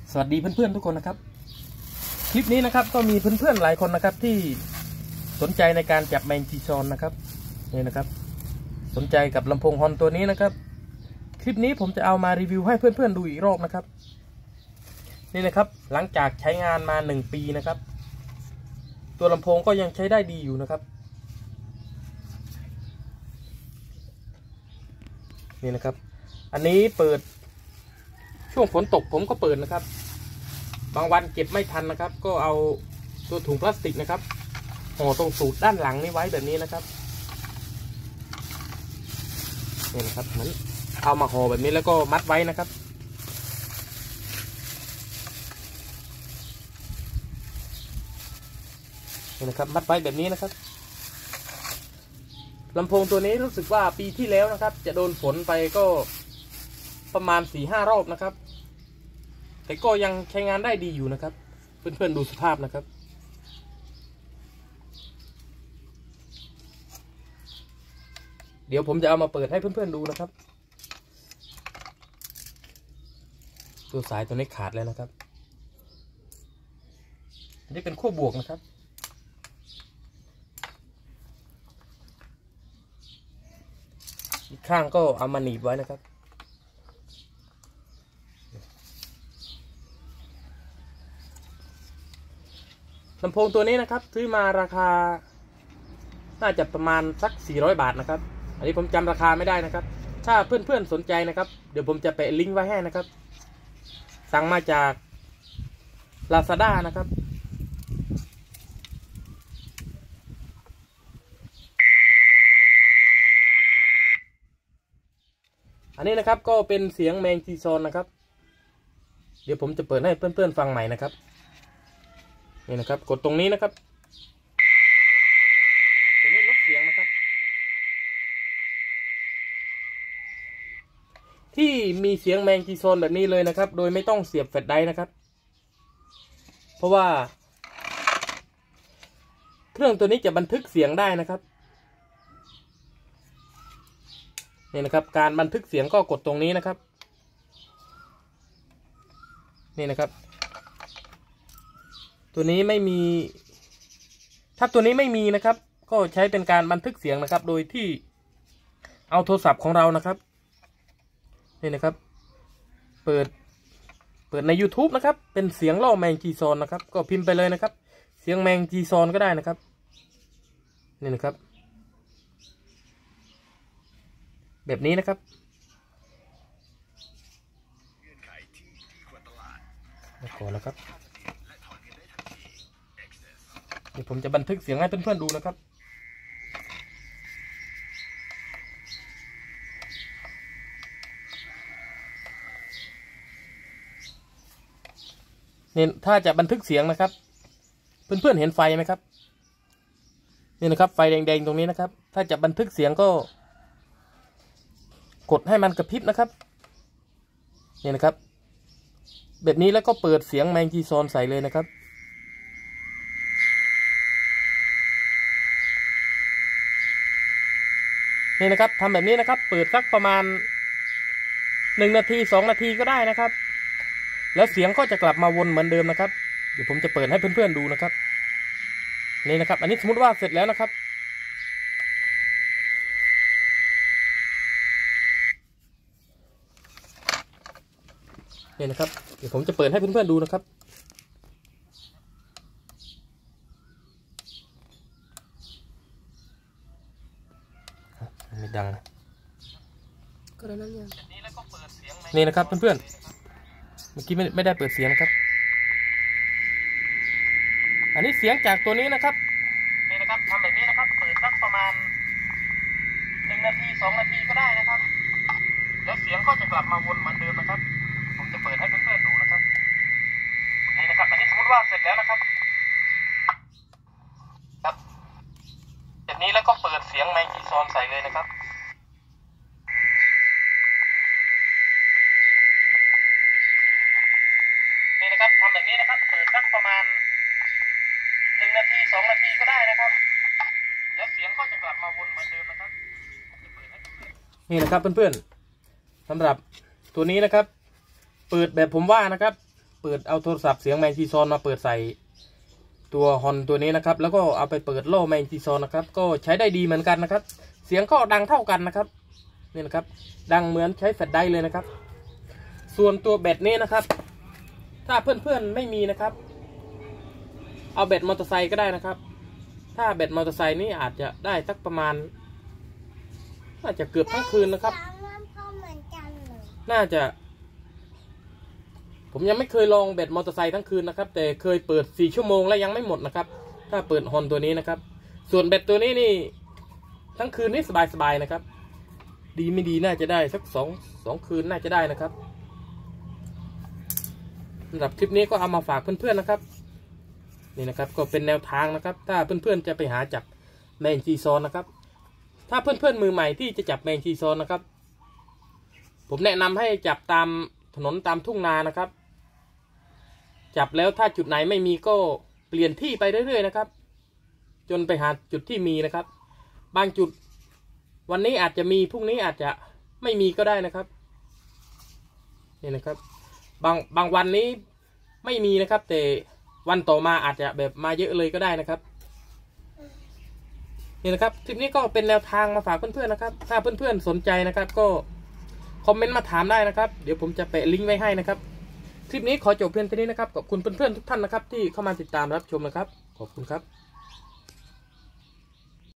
สวัสดีเพื่อนๆทุกคนนะครับคลิปนี้นะครับก็มีเพื่อนๆหลายคนนะครับที่สนใจในการจับแมงจีซอนนะครับนี่นะครับสนใจกับลำโพงฮอนตัวนี้นะครับคลิปนี้ผมจะเอามารีวิวให้เพื่อนๆดูอีกรอบนะครับนี่นะครับหลังจากใช้งานมา1 ปีนะครับตัวลำโพงก็ยังใช้ได้ดีอยู่นะครับนี่นะครับอันนี้เปิดช่วงฝนตกผมก็เปิดนะครับบางวันเก็บไม่ทันนะครับก็เอาตัวถุงพลาสติกนะครับห่อตรงสูตรด้านหลังนี้ไว้แบบนี้นะครับนี่นะครับเหมือนเอามาห่อแบบนี้แล้วก็มัดไว้นะครับนี่นะครับมัดไว้แบบนี้นะครับลำโพงตัวนี้รู้สึกว่าปีที่แล้วนะครับจะโดนฝนไปก็ประมาณ 4-5 รอบนะครับแต่ก็ยังใช้งานได้ดีอยู่นะครับเพื่อนๆดูสภาพนะครับเดี๋ยวผมจะเอามาเปิดให้เพื่อนๆดูนะครับตัวสายตัวนี้ขาดแล้วนะครับอันนี้เป็นขั้วบวกนะครับอีกข้างก็เอามาหนีบไว้นะครับลำโพงตัวนี้นะครับซื้อมาราคาน่าจะประมาณสัก400 บาทนะครับอันนี้ผมจำราคาไม่ได้นะครับถ้าเพื่อนๆสนใจนะครับเดี๋ยวผมจะแปะลิงก์ไว้ให้นะครับสั่งมาจาก Lazada นะครับอันนี้นะครับก็เป็นเสียงแมงจีซอนนะครับเดี๋ยวผมจะเปิดให้เพื่อนๆฟังใหม่นะครับนี่นะครับกดตรงนี้นะครับตัวนี้ลดเสียงนะครับที่มีเสียงแมงจีซอนแบบนี้เลยนะครับโดยไม่ต้องเสียบแฟลชไดร์นะครับเพราะว่าเครื่องตัวนี้จะบันทึกเสียงได้นะครับนี่นะครับการบันทึกเสียงก็กดตรงนี้นะครับนี่นะครับตัวนี้ไม่มีถ้าตัวนี้ไม่มีนะครับก็ใช้เป็นการบันทึกเสียงนะครับโดยที่เอาโทรศัพท์ของเรานะครับนี่นะครับเปิดใน YouTube นะครับเป็นเสียงล่อแมงจีซอนนะครับก็พิมพ์ไปเลยนะครับเสียงแมงจีซอนก็ได้นะครับนี่นะครับแบบนี้นะครับก่อนนะครับเดี๋ยวผมจะบันทึกเสียงให้เพื่อนๆดูนะครับเนี่ยถ้าจะบันทึกเสียงนะครับเพื่อนๆเห็นไฟไหมครับนี่นะครับไฟแดงๆตรงนี้นะครับถ้าจะบันทึกเสียงก็กดให้มันกระพริบนะครับนี่นะครับแบบนี้แล้วก็เปิดเสียงแมงจีซอนใส่เลยนะครับนี่นะครับทำแบบนี้นะครับเปิดสักประมาณ1 นาที 2 นาทีก็ได้นะครับแล้วเสียงก็จะกลับมาวนเหมือนเดิมนะครับเดี๋ยวผมจะเปิดให้เพื่อนๆดูนะครับนี่นะครับอันนี้สมมติว่าเสร็จแล้วนะครับนี่นะครับเดี๋ยวผมจะเปิดให้เพื่อนๆดูนะครับไม่ดังนี่นะครับเพื่อนๆเมื่อกี้ไม่ได้เปิดเสียงนะครับอันนี้เสียงจากตัวนี้นะครับนี่นะครับทำแบบนี้นะครับเปิดสักประมาณ1 นาที 2 นาทีก็ได้นะครับแล้วเสียงก็จะกลับมาวนเหมือนเดิมนะครับผมจะเปิดให้เพื่อนๆดูนะครับนี่นะครับอันนี้สมมติว่าเสร็จแล้วนะครับครับแบบนี้แล้วก็เปิดเสียงไมค์จีซอนใส่เลยนะครับนี่นะครับทำแบบนี้นะครับเปิดสักประมาณ1 นาที 2 นาทีก็ได้นะครับแล้วเสียงก็จะกลับมาวนเหมือนเดิมนะครับนี่นะครับเพื่อนๆสำหรับตัวนี้นะครับเปิดแบบผมว่านะครับเปิดเอาโทรศัพท์เสียงแมงจีซอนมาเปิดใส่ตัวฮอนตัวนี้นะครับแล้วก็เอาไปเปิดโล่แมงจีซอนนะครับก็ใช้ได้ดีเหมือนกันนะครับเสียงก็ดังเท่ากันนะครับนี่นะครับดังเหมือนใช้แฟลชไดรฟ์เลยนะครับส่วนตัวแบตนี้นะครับถ้าเพื่อนๆไม่มีนะครับเอาแบตมอเตอร์ไซค์ก็ได้นะครับถ้าแบตมอเตอร์ไซค์นี่อาจจะได้สักประมาณน่าจะเกือบทั้งคืนนะครับน่าจะผมยังไม่เคยลองแบตมอเตอร์ไซค์ทั้งคืนนะครับแต่เคยเปิด4 ชั่วโมงแล้วยังไม่หมดนะครับถ้าเปิดฮอนตัวนี้นะครับส่วนแบตตัวนี้นี่ทั้งคืนนี่สบายๆนะครับดีไม่ดีน่าจะได้สักสองคืนน่าจะได้นะครับสำหรับคลิปนี้ก็เอามาฝากเพื่อนๆนะครับนี่นะครับก็เป็นแนวทางนะครับถ้าเพื่อนๆจะไปหาจับแมงจีซอนนะครับถ้าเพื่อนๆมือใหม่ที่จะจับแมงจีซอนนะครับผมแนะนำให้จับตามถนนตามทุ่งนานะครับจับแล้วถ้าจุดไหนไม่มีก็เปลี่ยนที่ไปเรื่อยๆนะครับจนไปหาจุดที่มีนะครับบางจุดวันนี้อาจจะมีพรุ่งนี้อาจจะไม่มีก็ได้นะครับนี่นะครับบางวันนี้ไม่มีนะครับแต่วันต่อมาอาจจะแบบมาเยอะเลยก็ได้นะครับนี่นะครับคลิปนี้ก็เป็นแนวทางมาฝากเพื่อนๆนะครับถ้าเพื่อนๆสนใจนะครับก็คอมเมนต์มาถามได้นะครับเดี๋ยวผมจะแปะลิงก์ไว้ให้นะครับคลิปนี้ขอจบเพียงเท่านี้นะครับขอบคุณเพื่อนๆทุกท่านนะครับที่เข้ามาติดตามรับชมนะครับขอบคุณครับ